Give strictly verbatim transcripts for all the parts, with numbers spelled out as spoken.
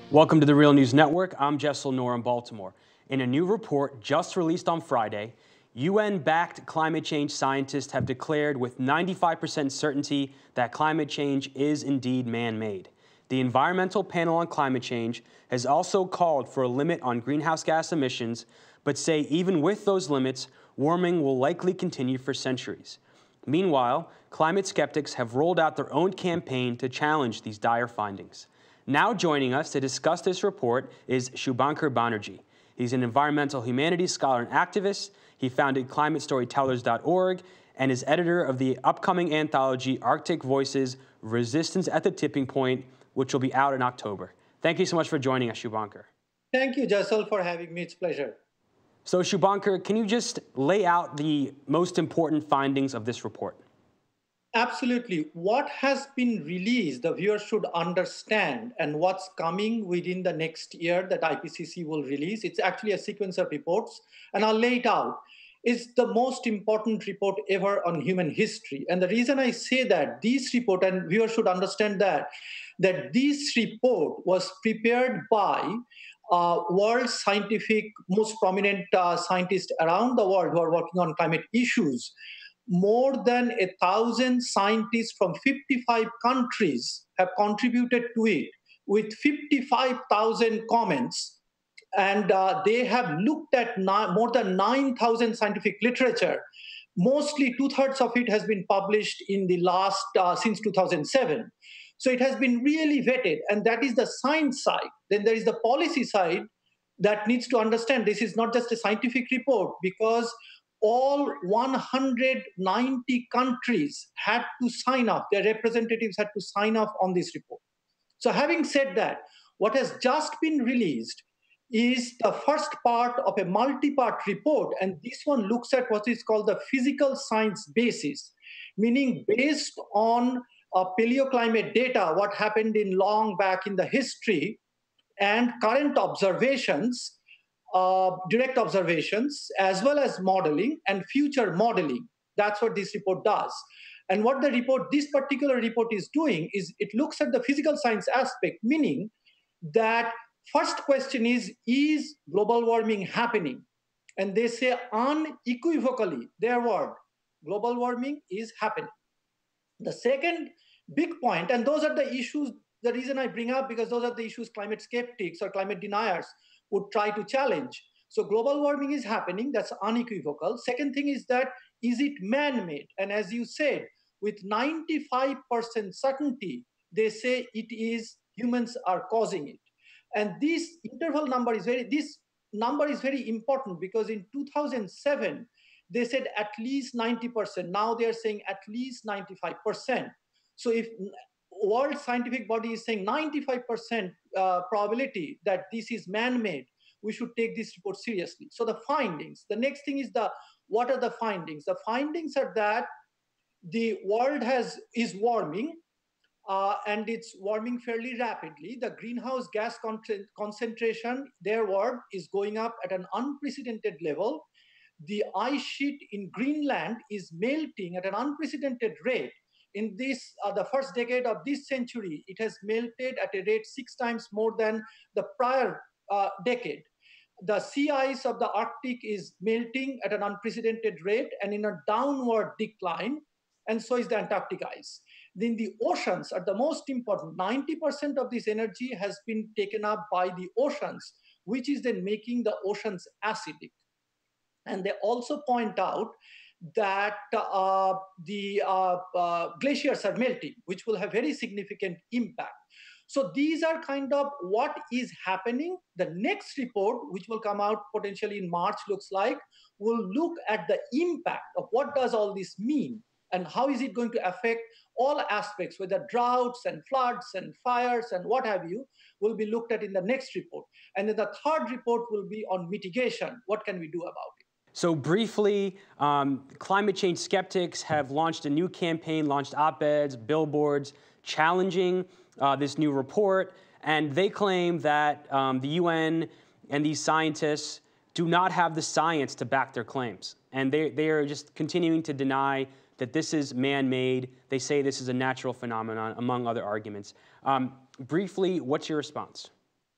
Welcome to the Real News Network. I'm Jessel Noor in Baltimore. In a new report just released on Friday, U N-backed climate change scientists have declared with ninety-five percent certainty that climate change is indeed man-made. The Environmental Panel on Climate Change has also called for a limit on greenhouse gas emissions, but say even with those limits, warming will likely continue for centuries. Meanwhile, climate skeptics have rolled out their own campaign to challenge these dire findings. Now joining us to discuss this report is Subhankar Banerjee. He's an environmental humanities scholar and activist. He founded climate storytellers dot org and is editor of the upcoming anthology Arctic Voices: Resistance at the Tipping Point, which will be out in October. Thank you so much for joining us, Subhankar. Thank you, Jessel, for having me. It's a pleasure. So, Subhankar, can you just lay out the most important findings of this report? Absolutely. What has been released, the viewers should understand, and what's coming within the next year that I P C C will release. It's actually a sequence of reports, and I'll lay it out. It's the most important report ever on human history. And the reason I say that, this report, and viewers should understand that, that this report was prepared by uh, world scientific, most prominent uh, scientists around the world who are working on climate issues. More than a thousand scientists from fifty-five countries have contributed to it with fifty-five thousand comments. And uh, they have looked at more than nine thousand scientific literature. Mostly two-thirds of it has been published in the last, uh, since two thousand seven. So it has been really vetted, and that is the science side. Then there is the policy side that needs to understand this is not just a scientific report, because all one hundred ninety countries had to sign off, their representatives had to sign off on this report. So having said that, what has just been released is the first part of a multi-part report, and this one looks at what is called the physical science basis, meaning based on uh, paleoclimate data, what happened in long back in the history, and current observations, uh, direct observations, as well as modeling and future modeling. That's what this report does. And what the report, this particular report is doing is it looks at the physical science aspect, meaning that first question is, is global warming happening? And they say unequivocally, their word, global warming is happening. The second big point, and those are the issues, the reason I bring up, because those are the issues climate skeptics or climate deniers would try to challenge. So global warming is happening, that's unequivocal. Second thing is that, is it man-made? And as you said, with ninety-five percent certainty, they say it is humans are causing it. And this interval number is very, this number is very important, because in two thousand seven, they said at least ninety percent. Now they're saying at least ninety-five percent. So if world scientific body is saying ninety-five percent uh, probability that this is man-made, we should take this report seriously. So the findings, the next thing is the, what are the findings? The findings are that the world has is warming, uh, and it's warming fairly rapidly. The greenhouse gas con concentration, their word, is going up at an unprecedented level. The ice sheet in Greenland is melting at an unprecedented rate. In this, uh, the first decade of this century, it has melted at a rate six times more than the prior uh, decade. The sea ice of the Arctic is melting at an unprecedented rate and in a downward decline, and so is the Antarctic ice. Then the oceans are the most important. ninety percent of this energy has been taken up by the oceans, which is then making the oceans acidic. And they also point out that uh, the uh, uh, glaciers are melting, which will have very significant impact. So these are kind of what is happening. The next report, which will come out potentially in March, looks like, will look at the impact of what does all this mean and how is it going to affect all aspects, whether droughts and floods and fires and what have you, will be looked at in the next report. And then the third report will be on mitigation. What can we do about it? So briefly, um, climate change skeptics have launched a new campaign, launched op-eds, billboards, challenging uh, this new report, and they claim that um, the U N and these scientists do not have the science to back their claims. And they, they are just continuing to deny that this is man-made. They say this is a natural phenomenon, among other arguments. Um, briefly, what's your response?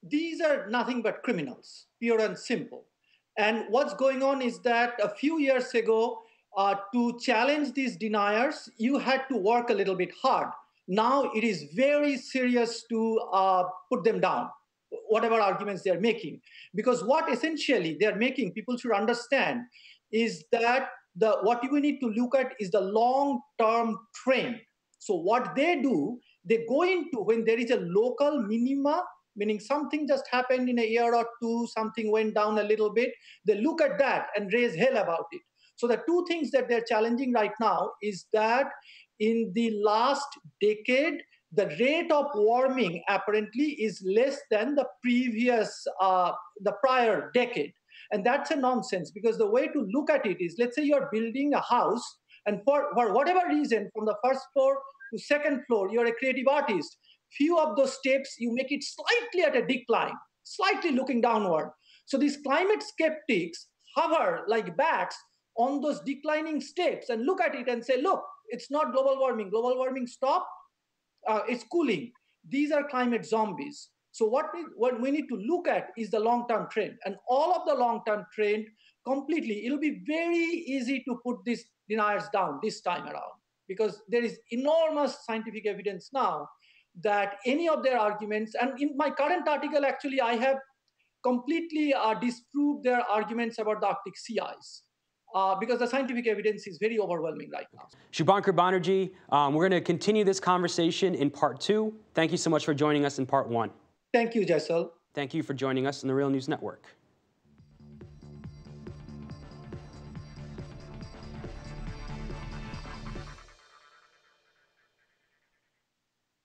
these are nothing but criminals, pure and simple. And what's going on is that a few years ago, uh, to challenge these deniers, you had to work a little bit hard. Now it is very serious to uh, put them down, whatever arguments they're making. Because what essentially they're making, people should understand, is that the what we need to look at is the long-term trend. So what they do, they go into when there is a local minima, meaning something just happened in a year or two, something went down a little bit, they look at that and raise hell about it. So the two things that they're challenging right now is that in the last decade, the rate of warming apparently is less than the previous, uh, the prior decade. And that's a nonsense, because the way to look at it is, let's say you're building a house, and for, for whatever reason, from the first floor to second floor, you're a creative artist. Few of those steps, you make it slightly at a decline, slightly looking downward. So these climate skeptics hover like bats on those declining steps and look at it and say, look, it's not global warming. Global warming stopped. Uh, it's cooling. These are climate zombies. So what we, what we need to look at is the long-term trend. And all of the long-term trend completely, it'll be very easy to put these deniers down this time around, because there is enormous scientific evidence now that any of their arguments, and in my current article, actually, I have completely uh, disproved their arguments about the Arctic sea ice. Uh, because the scientific evidence is very overwhelming right now. Subhankar Banerjee, um, we're going to continue this conversation in part two. Thank you so much for joining us in part one. Thank you, Jessel. Thank you for joining us on the Real News Network.